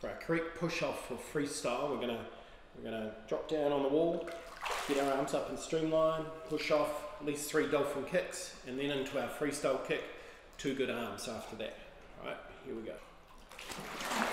For our correct push off for freestyle, we're gonna drop down on the wall, get our arms up and streamline, push off at least 3 dolphin kicks, and then into our freestyle kick, 2 good arms after that. All right, here we go.